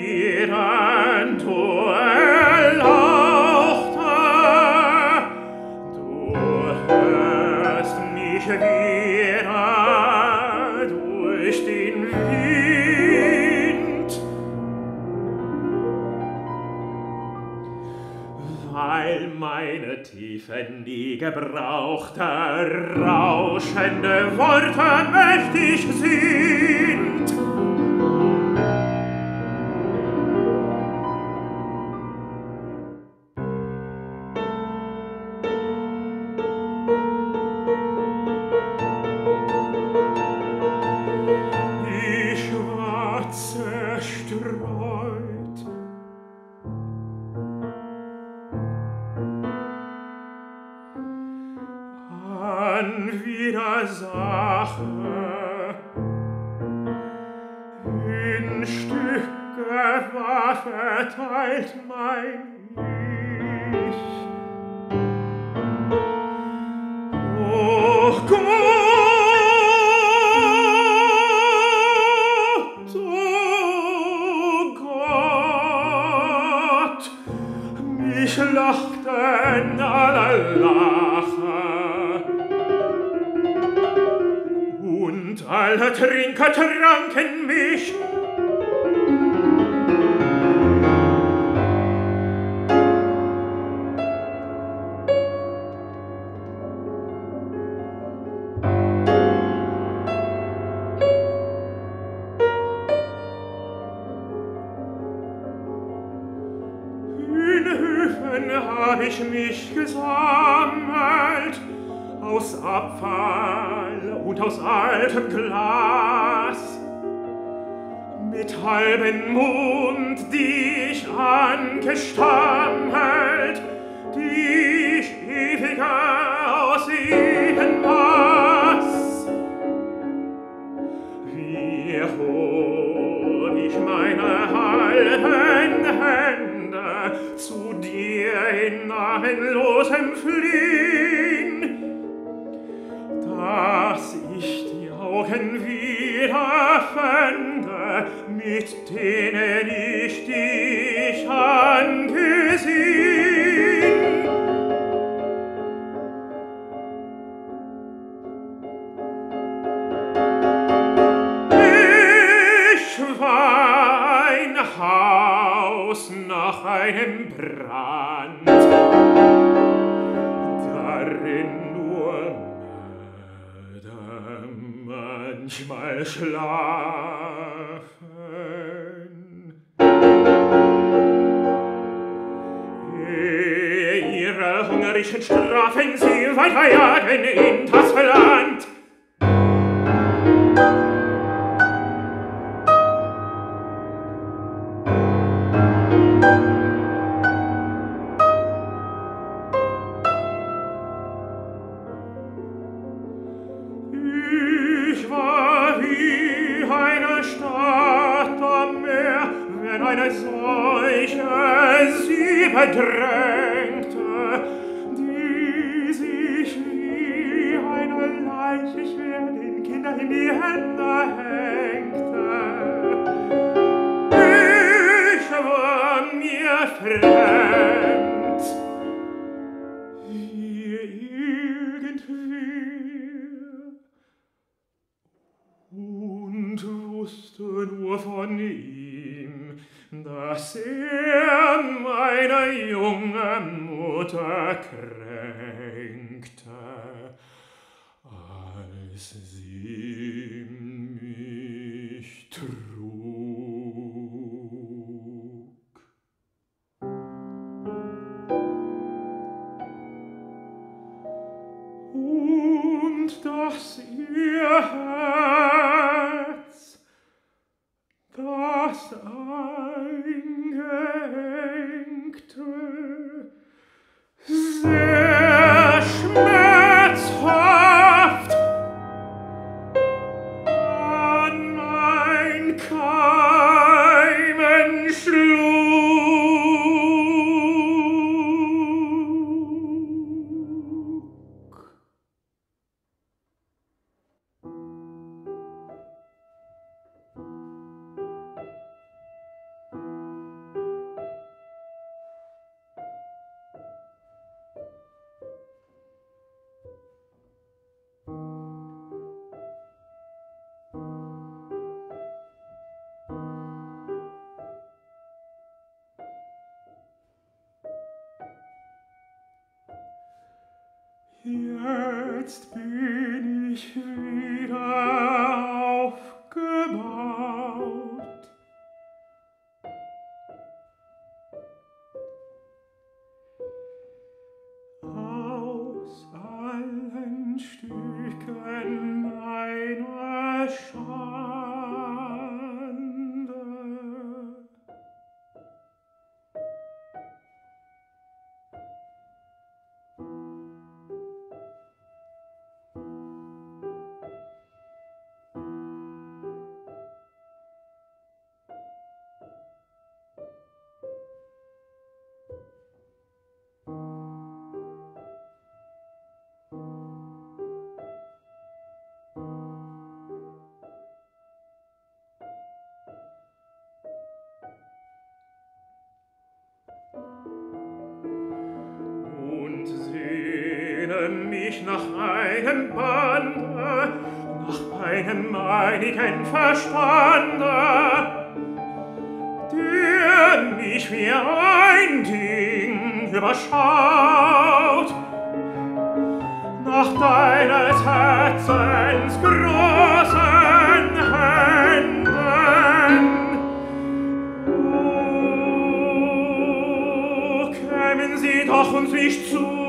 wieder, du Erlauchter, du hörst mich wieder durch den Wind, weil meine Tiefen nie gebrauchter, rauschende Worte mächtig sind. Ich war zerstreut, an Widersacher, in Stücke war verteilt mein Ich. Oh Gott, oh Gott, mich lachten alle Lacher, und alle Trinker tranken mich. In Höfen hab ich mich gesammelt, aus Abfall und aus altem Glas, mit halbem Mund, die ich angestammelt, die ich ewiger aus ihnen maß. Wie hob ich meine halben Hände zu dir in namenlosem Fliehn, dass ich die Augen wieder fände, mit denen ich dich angesehen. Ich war ein Haus nach einem Brand, darin nur Mörder manchmal schlafen. Ihre hungerischen Strafen sie weiterjagen in das Land. Ich war wie eine Stadt am Meer, wenn eine Seuche sie bedrängte, die sich wie eine Leiche schwer den Kindern in die Hände hängte. Ich war mir fremd, wie irgendwer, und wusste nur von ihm, dass meine junge Mutter kränkte, als sie mich trug. Und dass ihr Herz, das eingehängte, sehr schmerzhaft jetzt bin ich wieder aufgebaut. Aus allen Stücken meiner Schande. Und sehne mich nach einem Bande, nach einem meinigen Verstande, der mich wie ein Ding überschaut, nach deines Herzens großen Händen. Oh, kämen sie doch uns nicht zu,